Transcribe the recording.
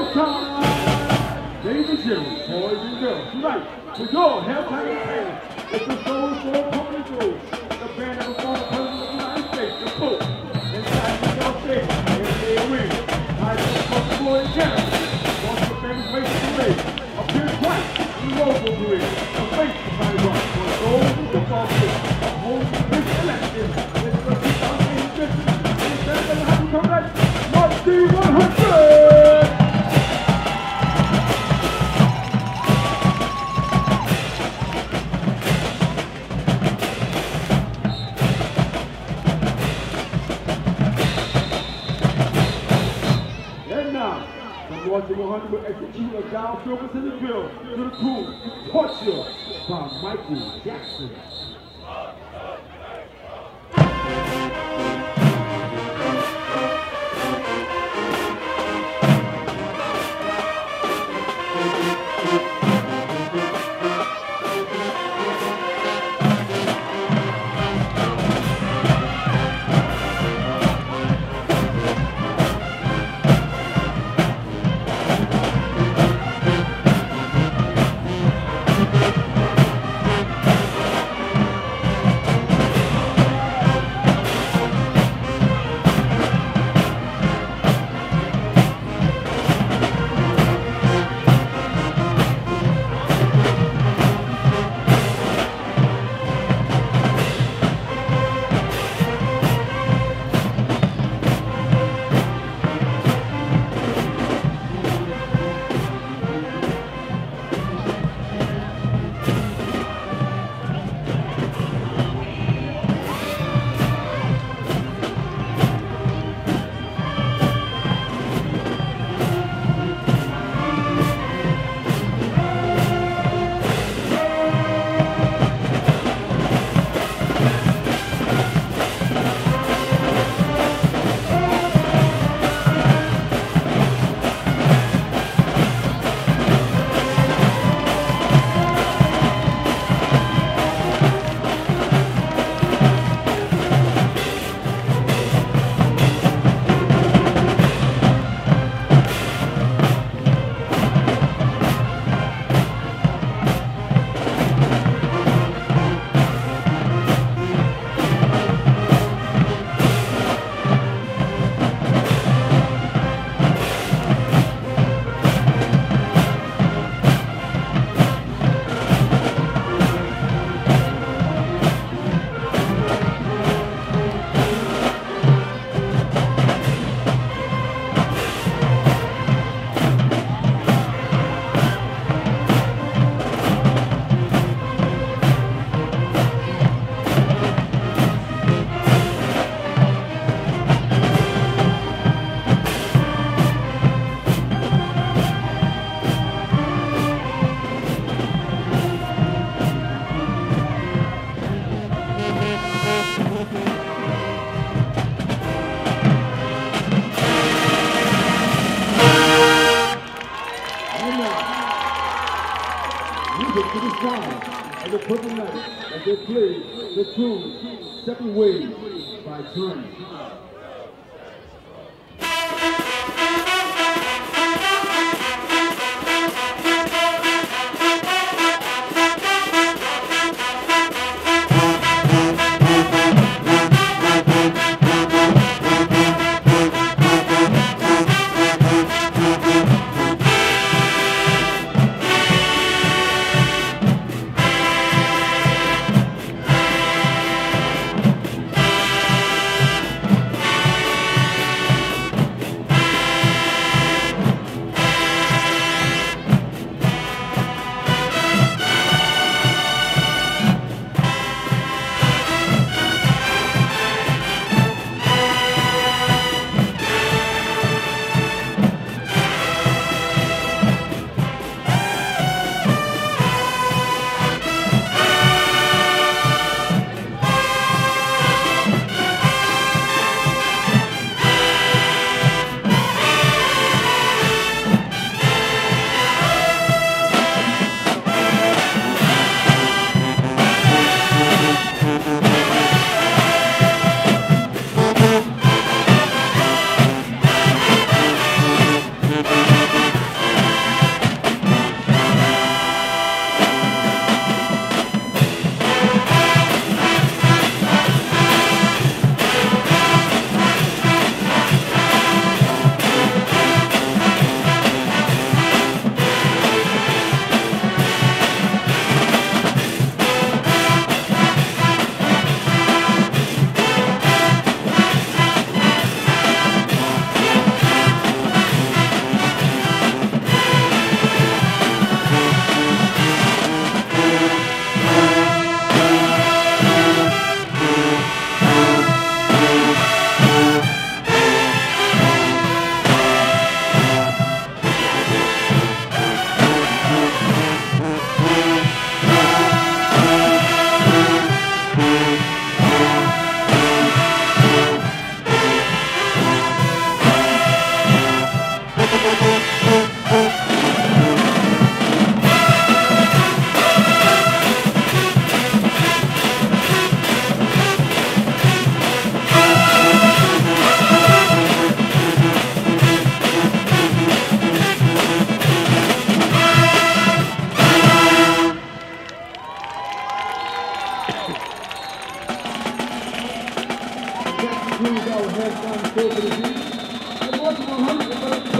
time. Ladies and gentlemen, boys and girls, tonight, for your halftime entertainment, it's the Soul Soul Company Show, the band that was born the President of the United States, the Pope, inside the South State, and they win. I just want the boy in Canada, one of the famous faces to make, appeared twice in the local career, the face of Mighty Rock, for the Soul Football Team, a home big selection, it's the 2018 edition, and it's going to have to come back, March D100! March 100 will execute a downfield in the drill to the tune Torture by Michael Jackson. To the sound of the purple night as they play the tune Seven Ways by Journey. $100 halftime show for the season. The Baltimore 100